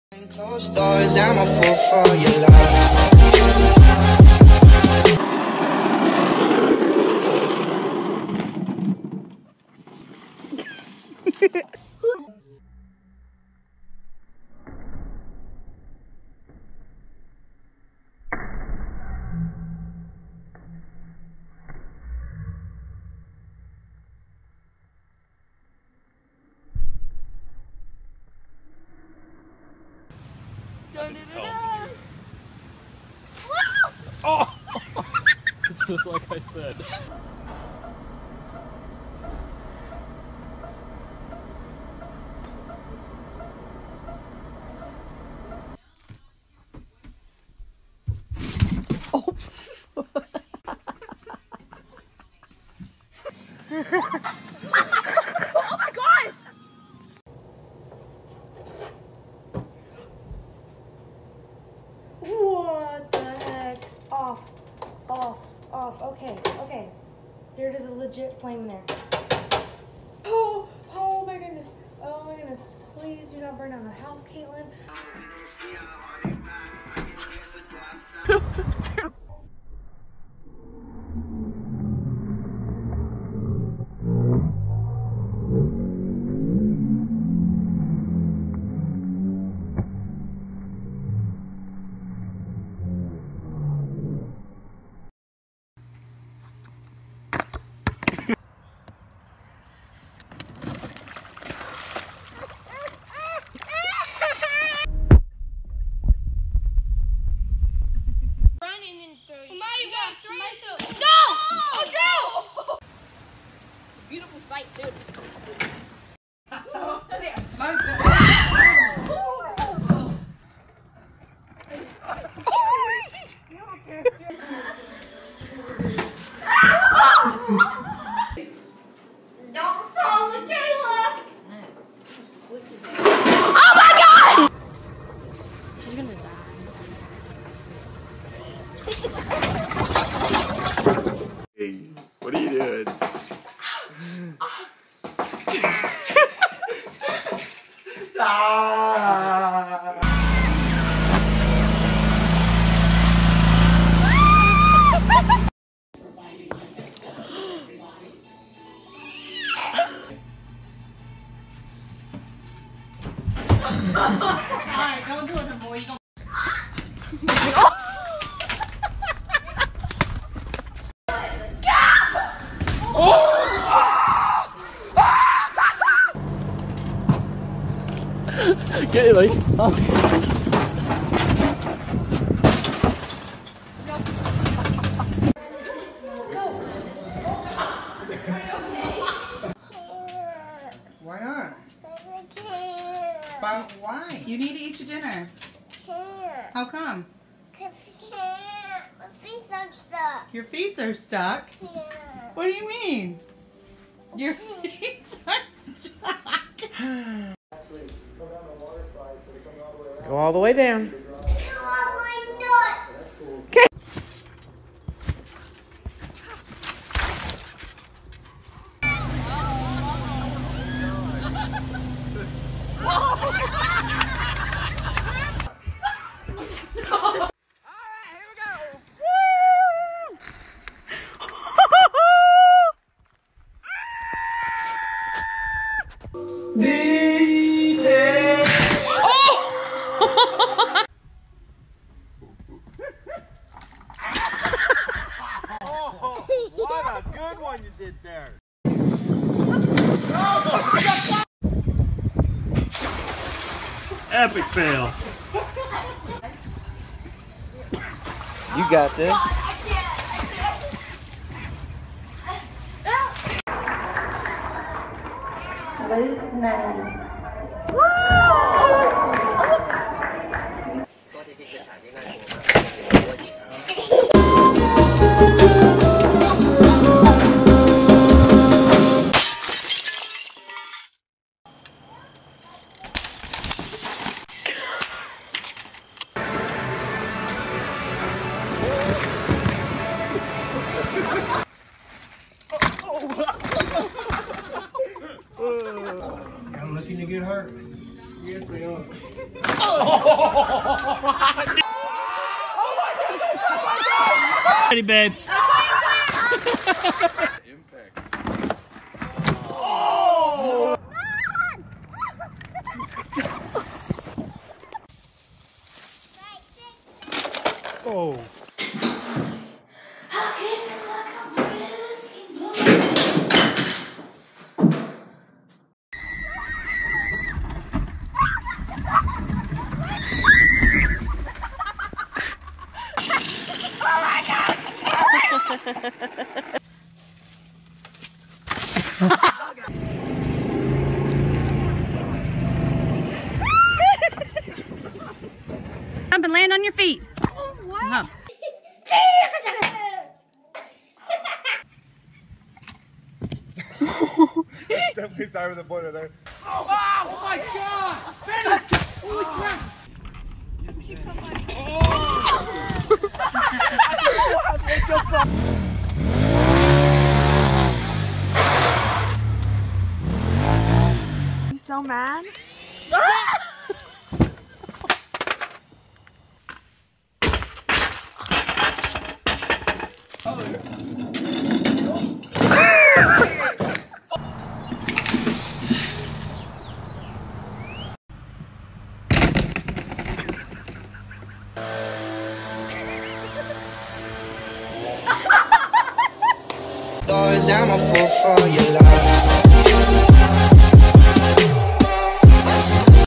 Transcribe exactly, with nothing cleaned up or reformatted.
Closed doors, I'm a fool for your love. Oh! It's just like I said. Oh! Oh my gosh! What the heck? Off, off, off. Okay, okay. There is a legit flame in there. Oh, oh my goodness. Oh my goodness. Please do not burn down the house, Caitlin. Beautiful sight too. Don't fall, Michaela! Oh my god! She's gonna die. Hey, what are you doing? Ah! Alright, don't do it no more. You don't. Get it, like. Oh. Why not? But why? You need to eat your dinner. Can't. How come? Cause I can't. My feet are stuck. Your feet are stuck? Yeah. What do you mean? Your feet are stuck. Go all the way down. Oh, my nuts. Oh, what a good one you did there. Epic fail. You got this. Luke nine. I'm looking to get hurt. Yes, we are. Ready, babe. Impact. Oh. Jump and land on your feet. Oh, wow. Definitely start with the boiler there. Oh, oh my God! Finish! Holy crap! You so mad? Doors, I'm a fool for your love.